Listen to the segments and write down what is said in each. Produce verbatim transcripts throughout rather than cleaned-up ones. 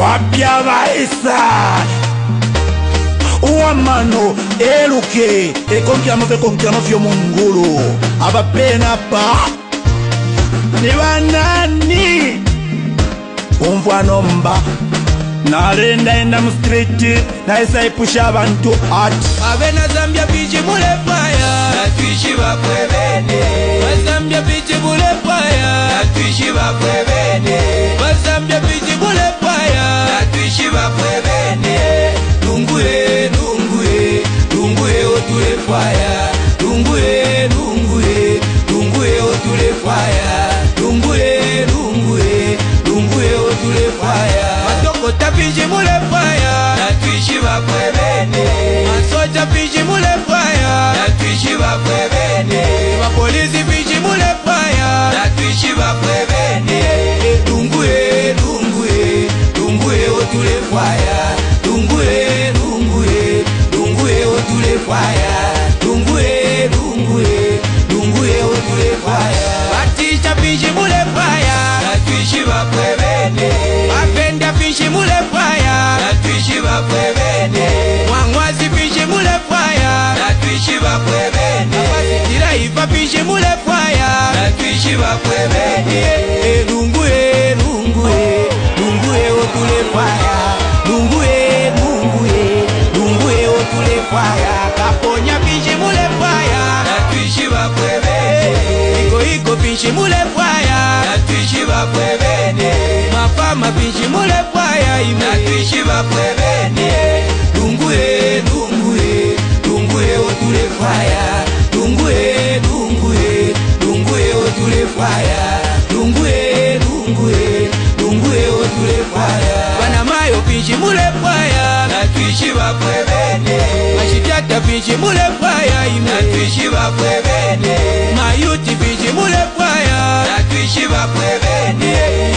Wapya vaisa Uamano eluke Ekonkirano fe konkirano fyo mungulu Aba pena pa Ni wanani Umvwa nomba Nalenda enda mstriti Na isa ipusha abantu ati Abena Zambia bichi mule fire Natuishi wakwebene Wazambia bichi mule fire Natuishi wakwebene Wazambia bichi mule fire Natuishi wakwebene Lungue, lungue, lungue otule fire Lungue, lungue, lungue otule fire Lungue, lungue, lungue otule fire Matoko tapinji mule fire Natuishi wakwebene Masoja pinji mule fire Natuishi wakwebene Mapolisi pinji mule fire Natuishi wakwebene Lungue, lungue, lungue otule fire Lungue, lungue, lungue otule fire Lungue, lungue, lungue otule fire Batisha pinji mule fire Natuishi wakwebene Bapenda pinji mule fire Natuishi wakwebene Mwangwazi pinji mule fire Natuishi wakwebene Kapasitira ifa pinji mule fire Natuishi wakwebene Lungue, lungue, lungue otule fire Lungue, lungue, lungue otule fire Kaponya pinji mule fire Natuishi wakwebene Iko iko pinji mule fire Natuishi wakwebene Mafama pinji mule fire ime Natuishi wakwebene Lungue, lungue, lungue otule fire Lungue, lungue, lungue otule fire Lungue, lungue, lungue otule fire Banamayo pinji mule fire Natuishi wakwebene Mashityata pinji mule fire ime Natuishi wakwebene Mayuti pinji mule fire Natuishi wakwebene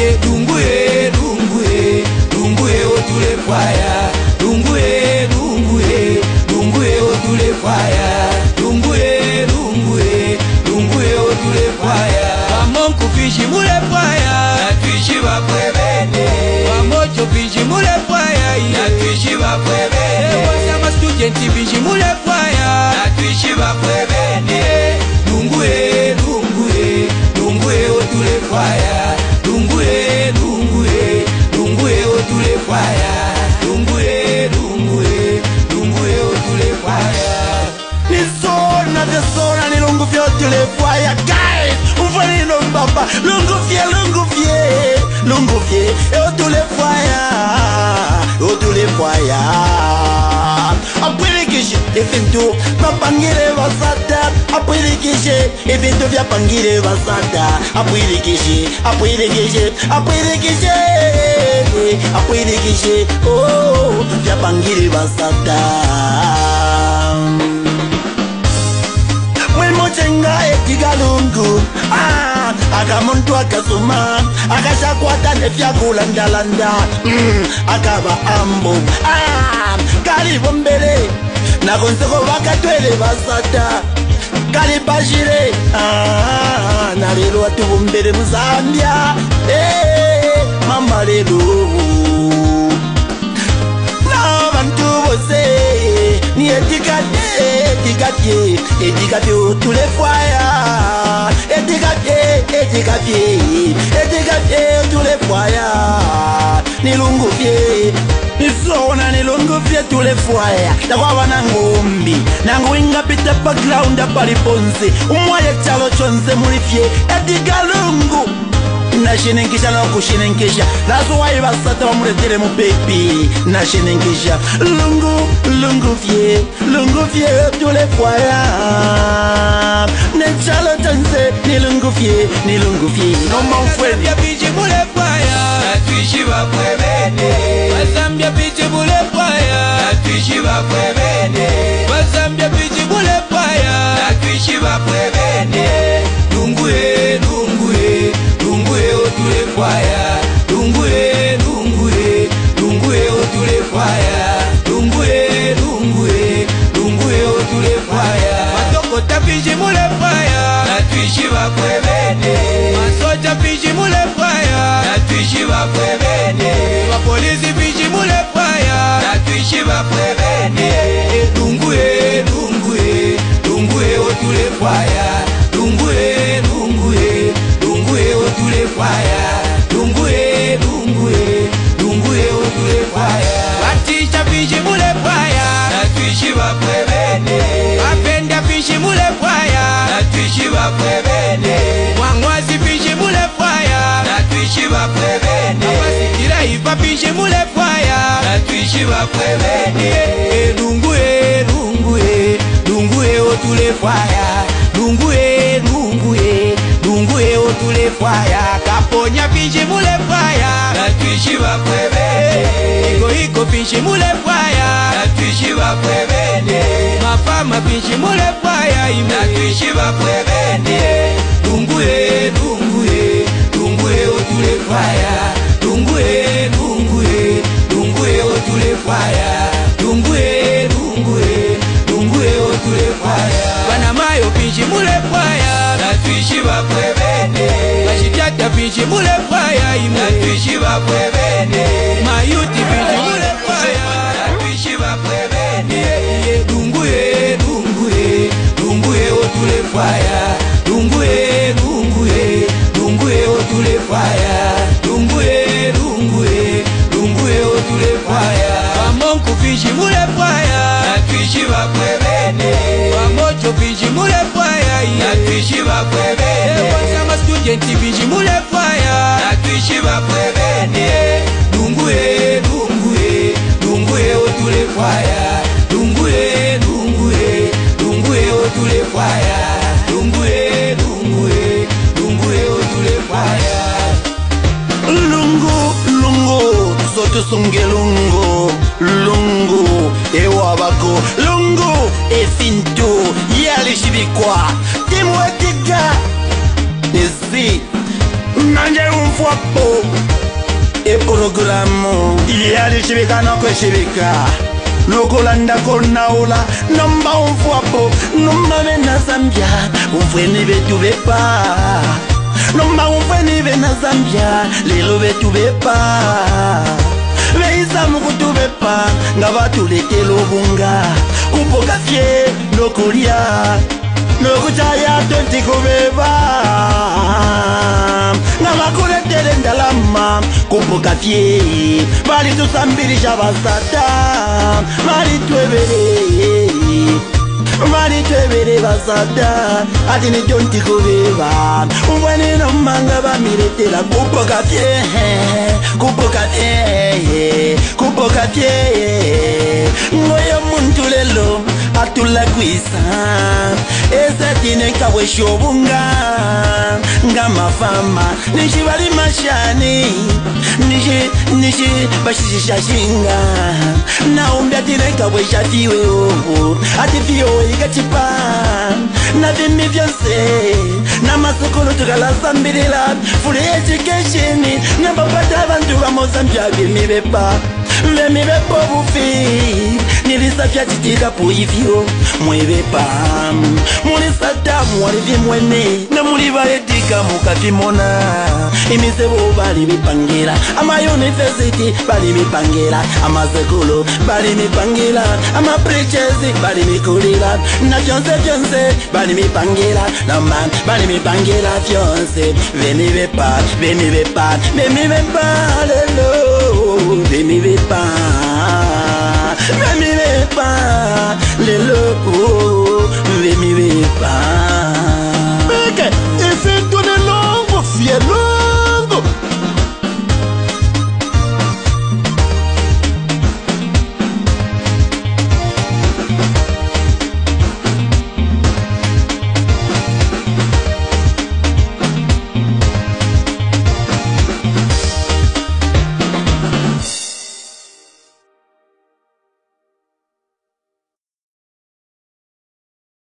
Lungue, lungue, lungue otule fire Lungue, lungue, lungue otule fire Lungue, lungue, lungue otule fire Wamonku pinji mule fire Natuishi wakwebene Wamocho pinji mule fire Natuishi wakwebene Wasama student pinji mule fire Natuishi wakwebene Lungue, lungue, lungue otule fire Lungue, lungue, lungue otule fire Lungue, lungue, lungue otule fire Nisona vesona ni lungu vya otule fire Guys, umfani no mbaba Lungu vye, lungu vye Lungu vye, e otule fire Otule fire Apwilikishe, efintu Mapangire vasata Apwilikishe, efintu vya pangire vasata Apwilikishe, apwilikishe Apwilikishe Apwilikishe, oh Vya pangire vasata Mwemochenga etigalungu Ah, akamuntu akasuma Akashakwata nefyakula ndalanda mm, Akaba ambo Ah, kalibo mbele Nakonseko bakatwele basata Kalipashire Ah, nalelo atubu mbele muzambia Eh, mama lelo Nabantu bose Ni etikate, etikate Etikate otule fire Etikate, etikate Etikate otule fire Nilungu fye Nisona nilungu fye tule fire Takwaba nangombi Nangu inga pita background apali ponse Umwaye chalo chonse muli fye Etikalungu Nashinenkisha no kushinenkisha That's why basata bamuletere mu baby Nashinenkisha Lungu, lungu fye Lungu fye tule fire Nechalo chonse Ni lungu fye, ni lungu fye No man friend Wazambia pinji mule fire Natuishi wakwebene Wazambia pinji mule fire Natuishi wakwebene Wazambia pinji mule fire Natuishi wakwebene Lungue, lungue, lungue otule fire Lungue, lungue, lungue otule fire Lungue, lungue, lungue otule fire Matoko tapinji mule fire Natuishi wakwebene Masoja pinji mule fire Natuishi wakwebene Wapolisi pinji pinji mule fwaya na tuishi bakwebene lungu e lungu e lungu e otule fwaya lungu e lungu e lungu e otule fwaya kaponya pinji mule fwaya na tuishi bakwebene iko iko pinji mule fwaya na tuishi bakwebene mafama pinji mule fwaya na tuishi bakwebene lungu e lungu e lungu e otule fwaya lungu e lungu e lungu e otule fwaya lungu e lungu e lungu e otule fwaya bana mayo pinji mule fwaya na tuishi bakwebene bashitata pinji mule fwaya na tuishi bakwebene mayuti pinji mule fwaya na tuishi bakwebene lungu e lungu e lungu e otule fwaya lungu e lungu e lungu e otule fwaya lungu e lungu e lungu e otule fwaya bamonku pinji mule fwaya na tuishi bakwebene bamocho pinji mule fwaya na tuishi bakwebene ebonsama student pinji mule fwaya na tuishi bakwebene lungu e lungu e lungu e otule fwaya lungu e lungu e lungu e otule fwaya lungu e lungu e lungu e otule fwaya lungu lungu soto sunge lungu lungu ewabako lungu efintu yalishibikwa timwetiga nisi nanje umfwapo eprogrammu yalishibika nokweshibika lokolanda konaula nomba umfwapo nomba bena Zambia umfweni betu bepa nomba umfweni bena Zambia lelo betu bepa beisa mukutu bepa nga batuletela obunga kupoka fye nokulya nokuchaya tonti kubeba nga bakuletela endalama kupoka fye balitusambirija basata balitwebere balitwebere basata ati ni tonti kubeba umweni nomanga bamiletela kupoka fye kupoka fye kupoka fye ngoyo muntu lelo atula kwisa esatine kabwesha obunga nga mafama nishi bali mashani nishi nishi bashishashinga naumbi atine kabwesha fiwe obo ati fiyo ikachipa na vimi vyonse na masokolo tukalasambirila full education na babata abantu ba Mozambia vimi bepa vimi bepa bufi nilisafya chitika po hivyo mwebepa mulisata mwalivi mwene na muliba etika mukavimona imisebo bali bipangela ama university bali bipangela ama sekolo bali bipangela ama preachers bali bikulila na vyonse vyonse bali bipangela na man bali bipangela vyonse vemi bepa vemi bepa vemi bepa lelo vemi bepa vemi bepa lelo